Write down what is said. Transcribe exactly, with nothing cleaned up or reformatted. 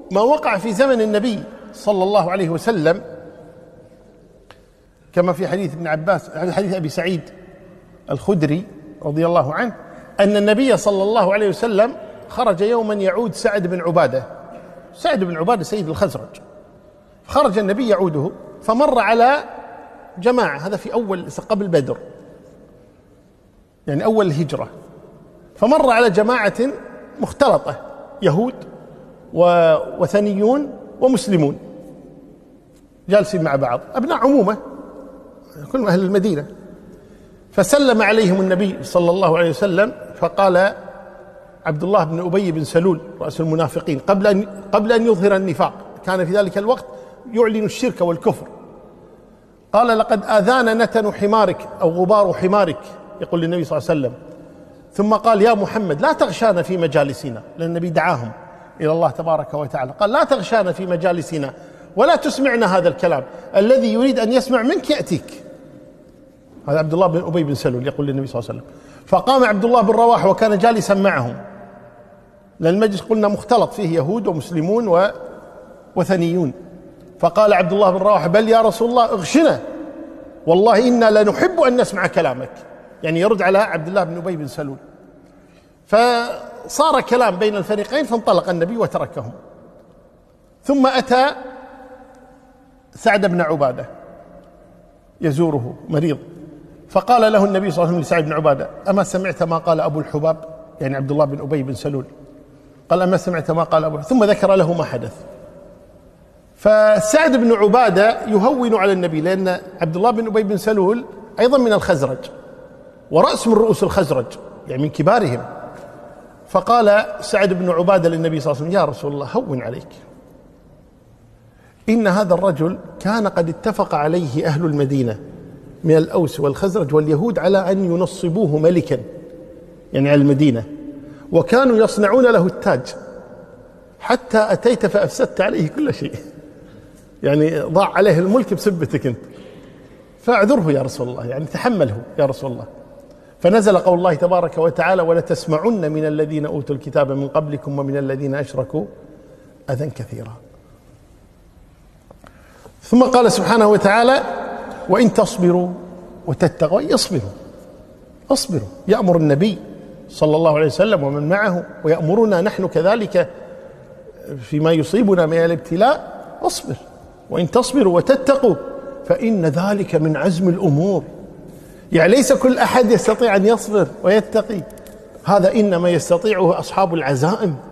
ما وقع في زمن النبي صلى الله عليه وسلم كما في حديث ابن عباس، حديث أبي سعيد الخدري رضي الله عنه، أن النبي صلى الله عليه وسلم خرج يوما يعود سعد بن عبادة. سعد بن عبادة سيد الخزرج، خرج النبي يعوده فمر على جماعة، هذا في أول قبل بدر يعني أول الهجرة، فمر على جماعة مختلطة يهود ووثنيون ومسلمون جالسين مع بعض أبناء عمومة كلهم أهل المدينة، فسلم عليهم النبي صلى الله عليه وسلم فقال عبد الله بن أبي بن سلول رأس المنافقين قبل أن قبل أن يظهر النفاق، كان في ذلك الوقت يعلن الشرك والكفر، قال لقد آذانا نتن حمارك أو غبار حمارك، يقول للنبي صلى الله عليه وسلم، ثم قال يا محمد لا تغشانا في مجالسنا، لأن النبي دعاهم إلى الله تبارك وتعالى، قال لا تغشانا في مجالسنا ولا تسمعنا هذا الكلام، الذي يريد أن يسمع منك يأتيك. هذا عبد الله بن أبي بن سلول يقول للنبي صلى الله عليه وسلم. فقام عبد الله بن رواحة وكان جالسا معهم، لأن المجلس قلنا مختلط فيه يهود ومسلمون ووثنيون، فقال عبد الله بن رواحة بل يا رسول الله اغشنا والله إنا لنحب أن نسمع كلامك، يعني يرد على عبد الله بن أبي بن سلول. فصار كلام بين الفريقين فانطلق النبي وتركهم، ثم أتى سعد بن عبادة يزوره مريض، فقال له النبي صلى الله عليه وسلم لسعد بن عبادة أما سمعت ما قال أبو الحباب، يعني عبد الله بن أبي بن سلول، قال أما سمعت ما قال أبو، ثم ذكر له ما حدث. فسعد بن عبادة يهون على النبي، لأن عبد الله بن أبي بن سلول أيضا من الخزرج ورأس من رؤوس الخزرج يعني من كبارهم، فقال سعد بن عبادة للنبي صلى الله عليه وسلم يا رسول الله هون عليك، إن هذا الرجل كان قد اتفق عليه أهل المدينة من الأوس والخزرج واليهود على أن ينصبوه ملكا يعني على المدينة، وكانوا يصنعون له التاج، حتى أتيت فأفسدت عليه كل شيء، يعني ضاع عليه الملك بسبتك أنت، فاعذره يا رسول الله، يعني تحمله يا رسول الله. فنزل قول الله تبارك وتعالى ولتسمعن من الذين أوتوا الكتاب من قبلكم ومن الذين أشركوا أذى كثيرا. ثم قال سبحانه وتعالى وإن تصبروا وتتقوا، يصبروا اصبروا، يأمر النبي صلى الله عليه وسلم ومن معه ويأمرنا نحن كذلك فيما يصيبنا من الابتلاء، اصبر وإن تصبروا وتتقوا فإن ذلك من عزم الأمور، يعني ليس كل أحد يستطيع أن يصبر ويتقي، هذا إنما يستطيعه أصحاب العزائم